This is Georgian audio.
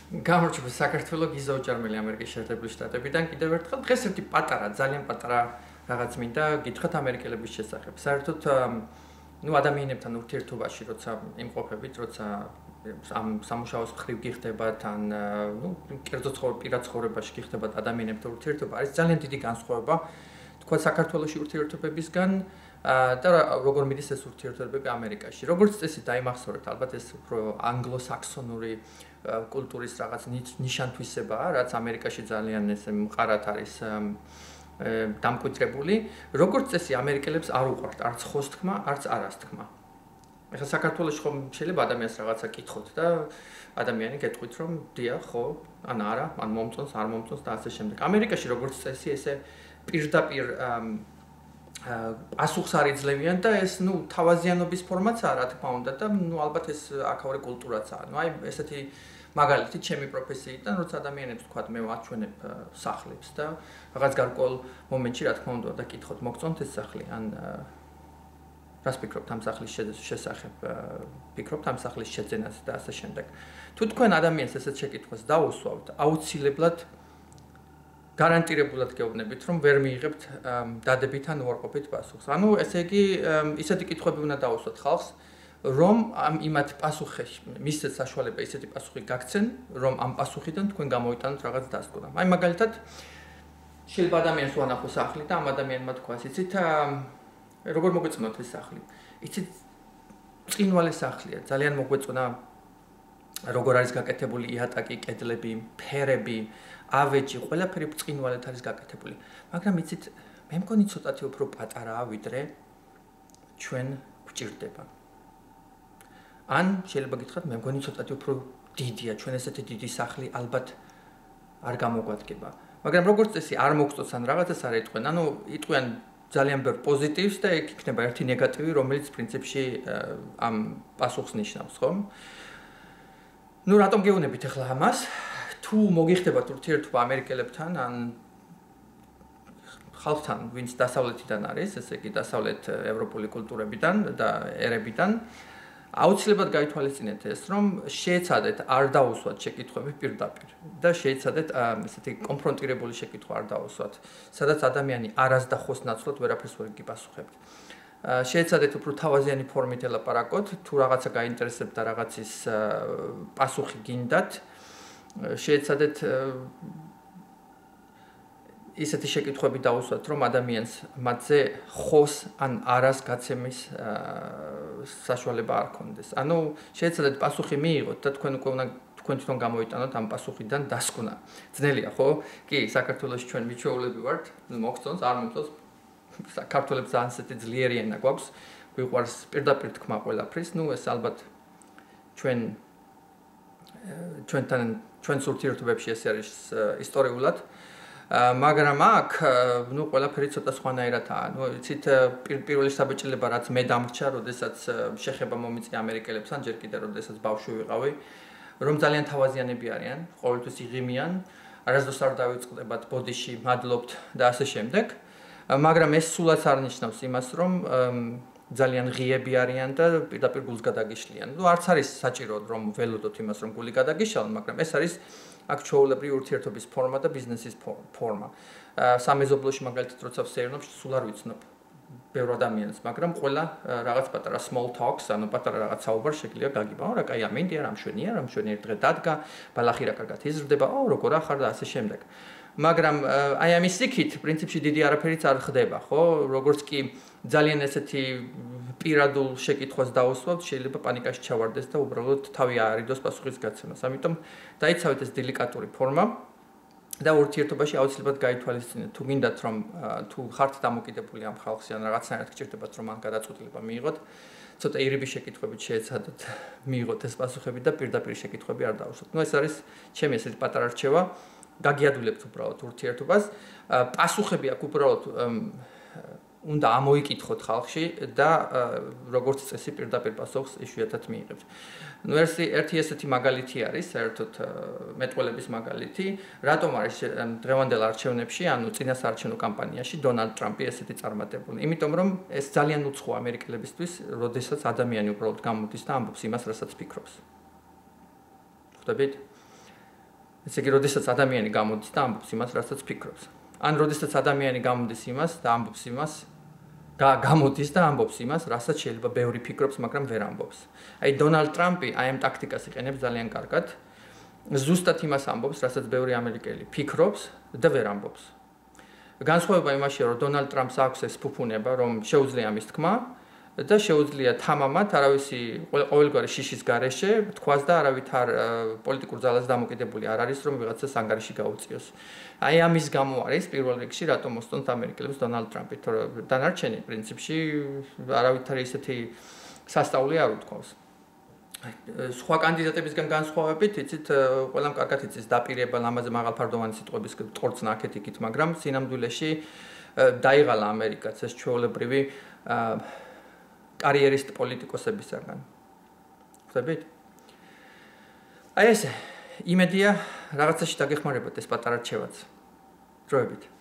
გამარჯობა საქართველოს გიზაუჭარმელი ამერიკის შეერთებული შტატებიდან კიდევ ერთხელ დღეს ერთი პატარა ძალიან პატარა რაღაც მინდა გითხრათ ამერიკელების შესახებ. საერთოდ ადამიანებთან ურთიერთობაში როცა იმყოფებით, როცა ამ სამუშაოს მხრივ გიხდებათ ან კერძო პირად ცხოვრებაში გიხდებათ ადამიანებთან ურთიერთობა, არის ძალიან დიდი განსხვავება თქვა საქართველოში ურთიერთობებისგან და როგორ მიდის ეს ურთიერთობები ამერიკაში. როგორც წესი დაიმახსოვრეთ, ალბათ ეს უფრო ანგლო-საქსონური კულტურის რაღაც ნიშანთვისებაა, რაც ამერიკაში ძალიან ესე მყარად არის დამკვიდრებული. როგორც წესი ამერიკელებს არ უყვართ არც ხოს თქმა, არც არას თქმა. ეხლა საქართველოში ხომ შეიძლება ადამიანს რაღაცა კითხოთ და ადამიანი გეტყვით რომ დიახ, ხო, ან არა, ან მომწონს, არ მომწონს და ასე შემდეგ. ამერიკაში როგორც წესი ესე პირდაპირ პასუხს არ იძლევიან და ეს თავაზიანობის ფორმაცაა, რა თქმა უნდა და ალბათ ეს აქაური კულტურაცაა. აი ესეთი მაგალითი ჩემი პროფესიიდან, როცა ადამიანებს თქვათ მე ვაჩვენებ სახლებს და რაღაც გარკვეულ მომენტში რა თქმა უნდა და კითხოთ მოგწონთ ეს სახლი ან რას ფიქრობთ ამ სახლის შესახებ, ფიქრობთ ამ სახლის შეძენას და ასე შემდეგ. თუ თქვენ ადამიანს ესეთ შეკითხვას დაუსვავთ, აუცილებლად გარანტირებულად გეუბნებით, რომ ვერ მიიღებთ დადებით ან უარყოფით პასუხს. ანუ ესე იგი, ისეთი კითხვები უნდა დაუსვათ ხალხს, რომ იმათ პასუხი მისცეთ საშუალება ისეთი პასუხი გაგცენ, რომ ამ პასუხიდან თქვენ გამოიტანოთ რაღაც დასკვნა. აი მაგალითად, შეიძლება ადამიანს უანახო სახლი და ამ ადამიანმა თქვას, იცით, როგორ მოგვეწონათ ეს სახლი? იცით, წინვალე სახლია, ძალიან მოგვეწონა როგორ არის გაკეთებული იატაკი, კედლები, ფერები, ავეჯი, ყველაფერი წინვალედ არის გაკეთებული. მაგრამ იცით, მე მგონი ცოტათი უფრო პატარაა, ვიდრე ჩვენ გვჭირდება. ან შეიძლება გითხრათ, მე მგონი ცოტათი უფრო დიდია, ჩვენ ესეთი დიდი სახლი ალბათ არ გამოგვადგება. მაგრამ როგორც წესი არ მოგწონს ან რაღაცას არ ეტყვენ, ანუ იტყვიან ძალიან ბევრ პოზიტივს და ეგ იქნება ერთი ნეგატივი, რომელიც პრინციპში ამ პასუხს ნიშნავს, ხომ? რატომ გეუბნებით ახლა ამას? თუ მოგიხდებათ ურთიერთობა ამერიკელებთან ან ხალხთან, ვინც დასავლეთიდან არის, ესე იგი დასავლეთ ევროპული კულტურებიდან და ერებიდან, აუცილებლად გაითვალისწინეთ ეს, რომ შეეცადეთ არ დაუსვათ შეკითხვები პირდაპირ და შეეცადეთ ესეთი კონფრონტირებული შეკითხვა არ დაუსვათ, სადაც ადამიანი არას და ხოს ნაცვლად ვერაფერს ვერ გიპასუხებთ. შეეცადეთ უფრო თავაზიანი ფორმით ელაპარაკოთ, თუ რაღაცა გაინტერესებთ და რაღაცის პასუხი გინდათ, შეეცადეთ ისეთი შეკითხვები დაუსვათ, რომ ადამიანს მათზე ხოს ან არას გაცემის საშუალება არ ქონდეს. ანუ შეეცადეთ პასუხი მიიღოთ და თქვენ უკვე უნდა თქვენ თვითონ გამოიტანოთ ამ პასუხიდან დასკვნა. ძნელია, ხო? კი, საქართველოში ჩვენ მიჩვეულები ვართ, მოგწონს, არ მოგწონს. საქართველოს ძალიან ისეთი ძლიერი ენა გვაქვს, გვიყვარს პირდაპირ თქმა ყველაფრის. ეს ალბათ ჩვენს ურთიერთობებში ეს არის ისტორიულად. მაგრამ აქ, ყველაფერი ცოტა სხვანაირადაა. იცით, პირველი საბეჭდილება რაც მე დამრჩა, როდესაც შეხება მომიწია ამერიკელებთან, ჯერ კიდევ როდესაც ბავშვი ვიყავი, რომ ძალიან თავაზიანები არიან, ყოველთვის იღიმიან, არასდროს არ დავიწყდებათ ბოდიში, მადლობთ და ასე შემდეგ. მაგრამ ეს სულაც არ ნიშნავს იმას, რომ ძალიან ღიები არიან და პირდაპირ გულს გადაგიშლიან. არც არის საჭირო რომ ველოდოთ იმას, რომ გული გადაგიშალონ, მაგრამ ეს არის აქ ჩვეულებრივი ურთიერთობის ფორმა და ბიზნესის ფორმა. სამეზობლოში მაგალითად როცა ვსეირნობ, სულ არ ვიცნობ ბევრ ადამიანს, მაგრამ ყველა რაღაც პატარა small talks, ანუ პატარა რაღაც საუბარ შეგვიძლია გაგიბაო, რა კაი ამინდია, რა მშვენიერ დღე დადგა, ბალახი რა კარგად იზრდება, როგორ ახარ და ასე შემდეგ. მაგრამ აი ამის იქით პრინციპში დიდი არაფერიც არ ხდება, ხო? როგორც კი ძალიან ესეთი პირადულ შეკითხვას დაუსვავთ, შეიძლება პანიკაში ჩავარდეს და უბრალოდ თავი აარიდოს პასუხის გაცემას. ამიტომ დაიცავეთ ეს დელიკატური ფორმა და ურთიერთობაში აუცილებლად გაითვალისწინეთ, თუ გინდათ რომ თუ ხართ დამოკიდებული ამ ხალხზე ან რაღაცნაირად გჭირდებათ რომ ამ გადაწყვეტილება მიიღოთ, ცოტა ირიბი შეკითხვებით შეეცადოთ მიიღოთ ეს პასუხები და პირდაპირ შეკითხვები არ დაუსვათ. ეს არის ჩემი ესეთი პატარა რჩევა. გაგიადულებთ უბრალოდ ურთიერთობას, პასუხები აქ უბრალოდ უნდა ამოიკითხოთ ხალხში და როგორც წესი პირდაპირ პასუხს იშვიათად მიიღებთ. ერთი ესეთი მაგალითი არის, საერთოდ მეტყველების მაგალითი, რატომ არის დღევანდელ არჩევნებში, ანუ წინასაარჩევნო კამპანიაში დონალდ ტრამპი ესეთი წარმატებული. იმიტომ რომ ეს ძალიან უცხოა ამერიკელებისთვის, როდესაც ადამიანი უბრალოდ გამოდის და ამბობს იმას, რასაც ფიქრობს. ხვდებით? ესე იგი, როდესაც ადამიანი გამოდის და ამბობს იმას, რასაც ფიქრობს. ან როდესაც ადამიანი გამოდის იმას და ამბობს იმას, გამოდის და ამბობს იმას, რასაც შეიძლება ბევრი ფიქრობს, მაგრამ ვერ ამბობს. აი დონალდ ტრამპი აი ამ ტაქტიკას იყენებს ძალიან კარგად. ზუსტად იმას ამბობს, რასაც ბევრი ამერიკელი ფიქრობს და ვერ ამბობს. განსხვავება იმაშია, რომ დონალდ ტრამპს აქვს ეს ფუფუნება, რომ შეუძლია მის თქმა და შეუძლია თამამად არავისი ყოველგვარი შიშის გარეშე თქვას და არავითარ პოლიტიკურ ძალას დამოკიდებული არ არის, რომ ვიღაცას ანგარიში გაუწიოს. აი ამის გამო არის პირველ რიგში რატომ მოსწონთ ამერიკელებს დონალდ ტრამპი, თორემ დანარჩენი პრინციპში არავითარი ისეთი სასწაული არ უთქვავს. სხვა კანდიდატებისგან განსხვავებით, იცით, ყველამ კარგად იცის დაპირება ლამაზე მაღალფარდოვანი სიტყვების ტყორცნა აქეთ-იქით, მაგრამ სინამდვილეში დაიღალა ამერიკაც ეს ჩვეულებრივი კარიერისტ პოლიტიკოსებისგან. ხვდებით? აი ესე, იმედია რაღაცაში დაგეხმარებათ ეს პატარა რჩევაც. დროებით.